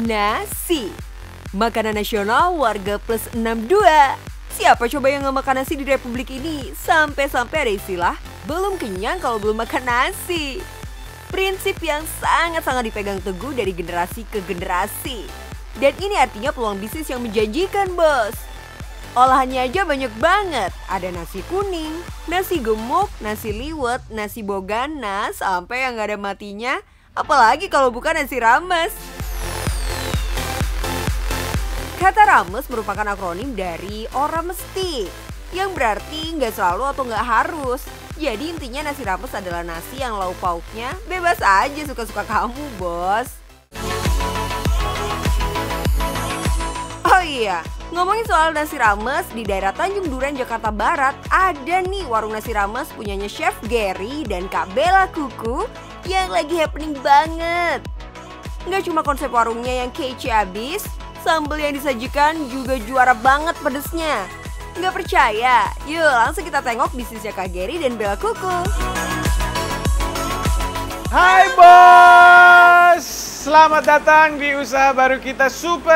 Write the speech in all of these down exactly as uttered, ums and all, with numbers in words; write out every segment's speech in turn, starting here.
Nasi, makanan nasional warga plus enam puluh dua. Siapa coba yang nggak makan nasi di Republik ini? Sampai-sampai ada istilah, belum kenyang kalau belum makan nasi. Prinsip yang sangat-sangat dipegang teguh dari generasi ke generasi. Dan ini artinya peluang bisnis yang menjanjikan, bos. Olahannya aja banyak banget. Ada nasi kuning, nasi gemuk, nasi liwet, nasi bogana, sampai yang gak ada matinya. Apalagi kalau bukan nasi rames. Kata rames merupakan akronim dari orang mesti, yang berarti nggak selalu atau nggak harus. Jadi intinya nasi rames adalah nasi yang lauk pauknya bebas aja, suka-suka kamu, bos. Oh iya, ngomongin soal nasi rames, di daerah Tanjung Duren, Jakarta Barat ada nih warung nasi rames punyanya Chef Gary dan Kak Bella Kuku yang lagi happening banget. Nggak cuma konsep warungnya yang kece abis, sambal yang disajikan juga juara banget pedesnya. Nggak percaya? Yuk langsung kita tengok bisnisnya Kak Gary dan Bella Kuku. Hai bos, selamat datang di usaha baru kita Super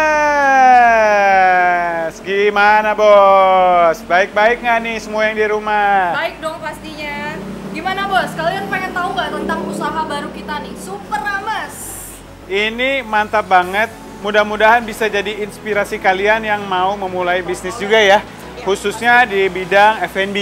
Rames. Gimana bos? Baik-baik nggak nih semua yang di rumah? Baik dong pastinya. Gimana bos? Kalian pengen tahu nggak tentang usaha baru kita nih, Super Rames? Ini mantap banget. Mudah-mudahan bisa jadi inspirasi kalian yang mau memulai bisnis juga ya, khususnya di bidang F and B.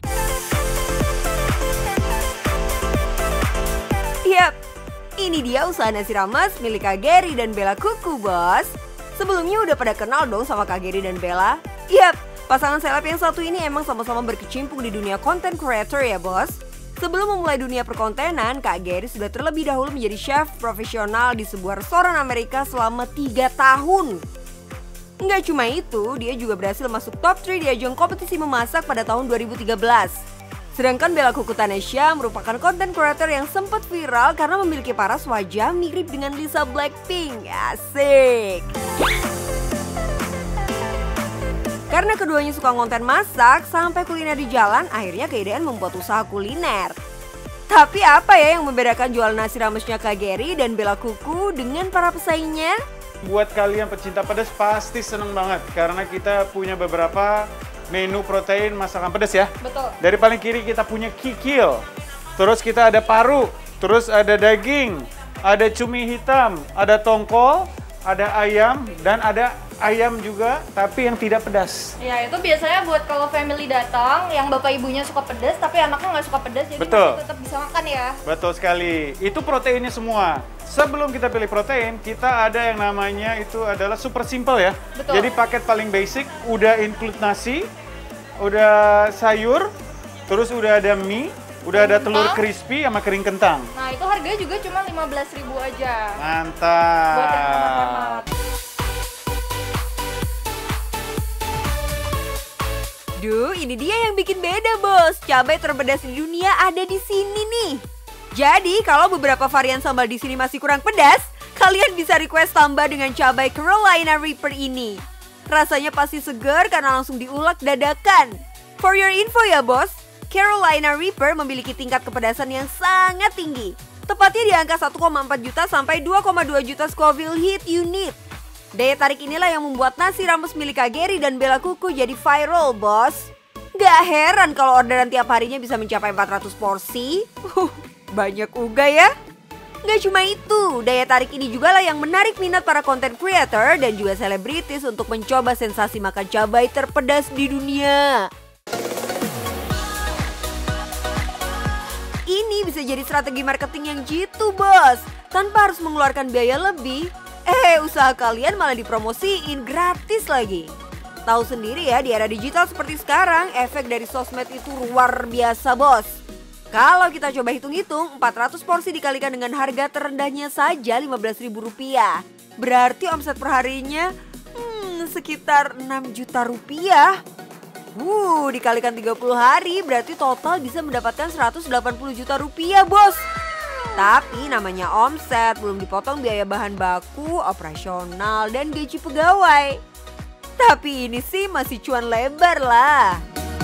Yap, ini dia usaha nasi rames milik Kak Gary dan Bella Kuku, bos. Sebelumnya udah pada kenal dong sama Kak Gary dan Bella? Yap, pasangan seleb yang satu ini emang sama-sama berkecimpung di dunia content creator ya, bos. Sebelum memulai dunia perkontenan, Kak Gary sudah terlebih dahulu menjadi chef profesional di sebuah restoran Amerika selama tiga tahun. Nggak cuma itu, dia juga berhasil masuk top tiga di ajang kompetisi memasak pada tahun dua ribu tiga belas. Sedangkan Bella Kuku Tanesha merupakan content creator yang sempat viral karena memiliki paras wajah mirip dengan Lisa Blackpink. Asik! Karena keduanya suka konten masak sampai kuliner di jalan, akhirnya keidean membuat usaha kuliner. Tapi apa ya yang membedakan jualan nasi ramesnya Kak Gary dan Bella Kuku dengan para pesaingnya? Buat kalian pecinta pedas pasti seneng banget karena kita punya beberapa menu protein masakan pedas ya. Betul. Dari paling kiri kita punya kikil, terus kita ada paru, terus ada daging, ada cumi hitam, ada tongkol, ada ayam, dan ada ayam juga, tapi yang tidak pedas. Ya itu biasanya buat kalau family datang, yang bapak ibunya suka pedas, tapi anaknya nggak suka pedas, jadi Betul. masih tetap bisa makan ya. Betul sekali. Itu proteinnya semua. Sebelum kita pilih protein, kita ada yang namanya itu adalah super simple ya. Betul. Jadi paket paling basic, udah include nasi, udah sayur, terus udah ada mie, udah ada telur crispy sama kering kentang. Nah itu harganya juga cuma lima belas ribu aja. Mantap. Buat yang hemat-hemat. Duh, ini dia yang bikin beda, bos. Cabai terpedas di dunia ada di sini nih. Jadi, kalau beberapa varian sambal di sini masih kurang pedas, kalian bisa request tambah dengan cabai Carolina Reaper ini. Rasanya pasti segar karena langsung diulek dadakan. For your info ya, bos, Carolina Reaper memiliki tingkat kepedasan yang sangat tinggi. Tepatnya di angka satu koma empat juta sampai dua koma dua juta Scoville heat unit. Daya tarik inilah yang membuat nasi rames milik Kak Gary dan Bella Kuku jadi viral, bos. Gak heran kalau orderan tiap harinya bisa mencapai empat ratus porsi. Uh, banyak uga ya. Gak cuma itu, daya tarik ini juga lah yang menarik minat para content creator dan juga selebritis untuk mencoba sensasi makan cabai terpedas di dunia. Ini bisa jadi strategi marketing yang jitu, bos. Tanpa harus mengeluarkan biaya lebih. Eh, usaha kalian malah dipromosiin gratis lagi. Tahu sendiri ya, di era digital seperti sekarang, efek dari sosmed itu luar biasa, bos. Kalau kita coba hitung-hitung, empat ratus porsi dikalikan dengan harga terendahnya saja lima belas ribu rupiah. Berarti omset perharinya hmm, sekitar enam juta rupiah. Wuh, dikalikan tiga puluh hari berarti total bisa mendapatkan seratus delapan puluh juta rupiah, bos. Tapi namanya omset, belum dipotong biaya bahan baku, operasional, dan gaji pegawai. Tapi ini sih masih cuan lebar lah.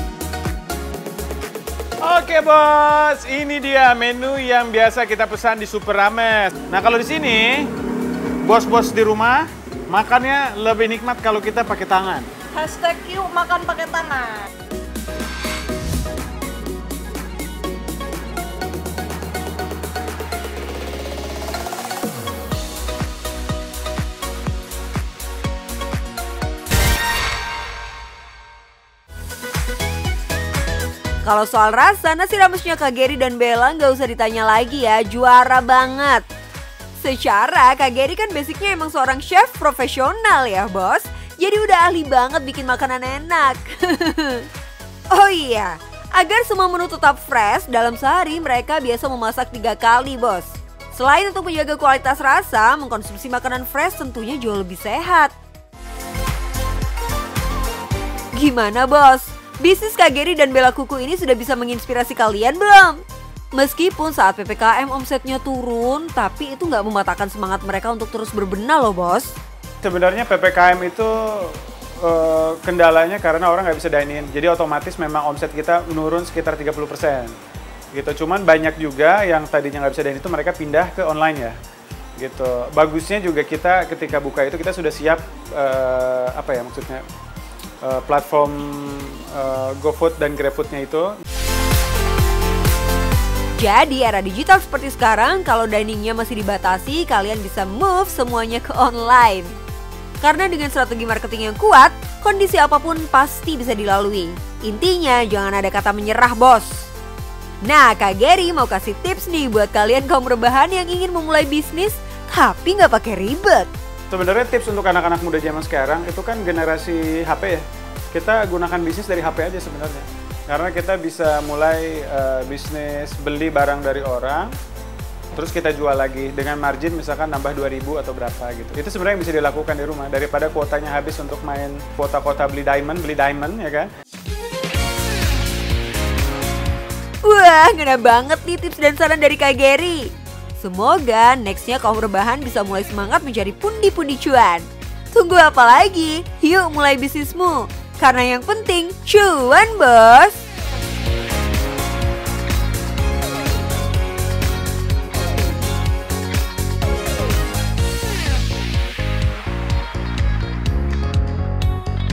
Oke bos, ini dia menu yang biasa kita pesan di Super Rames. Nah kalau di sini bos-bos di rumah, makannya lebih nikmat kalau kita pakai tangan. Hashtag yuk makan pakai tangan. Kalau soal rasa, nasi ramesnya Kak Geri dan Bella nggak usah ditanya lagi ya, juara banget. Secara Kak Geri kan basicnya emang seorang chef profesional ya bos, jadi udah ahli banget bikin makanan enak. Oh iya, agar semua menu tetap fresh, dalam sehari mereka biasa memasak tiga kali bos. Selain untuk menjaga kualitas rasa, mengkonsumsi makanan fresh tentunya jauh lebih sehat. Gimana bos? Bisnis Kak Geri dan Bella Kuku ini sudah bisa menginspirasi kalian belum? Meskipun saat P P K M omsetnya turun, tapi itu nggak mematahkan semangat mereka untuk terus berbenah loh bos. Sebenarnya P P K M itu uh, kendalanya karena orang nggak bisa dine in, jadi otomatis memang omset kita menurun sekitar tiga puluh persen. Gitu. Cuman banyak juga yang tadinya nggak bisa dine in itu mereka pindah ke online ya. Gitu. Bagusnya juga kita ketika buka itu kita sudah siap uh, apa ya maksudnya uh, platform uh, GoFood dan GrabFood-nya itu. Jadi era digital seperti sekarang, kalau diningnya masih dibatasi, kalian bisa move semuanya ke online. Karena dengan strategi marketing yang kuat, kondisi apapun pasti bisa dilalui. Intinya jangan ada kata menyerah bos. Nah Kak Geri mau kasih tips nih buat kalian kaum rebahan yang ingin memulai bisnis tapi nggak pakai ribet. Sebenarnya tips untuk anak-anak muda zaman sekarang itu kan generasi H P ya. Kita gunakan bisnis dari H P aja sebenarnya. Karena kita bisa mulai uh, bisnis beli barang dari orang, terus kita jual lagi dengan margin misalkan nambah dua ribu atau berapa gitu. Itu sebenarnya yang bisa dilakukan di rumah daripada kuotanya habis untuk main kuota-kuota beli diamond, beli diamond ya kan. Wah, ngena banget nih tips dan saran dari Kak Geri. Semoga nextnya kaum rebahan bisa mulai semangat mencari pundi-pundi cuan. Tunggu apa lagi? Yuk mulai bisnismu. Karena yang penting cuan bos.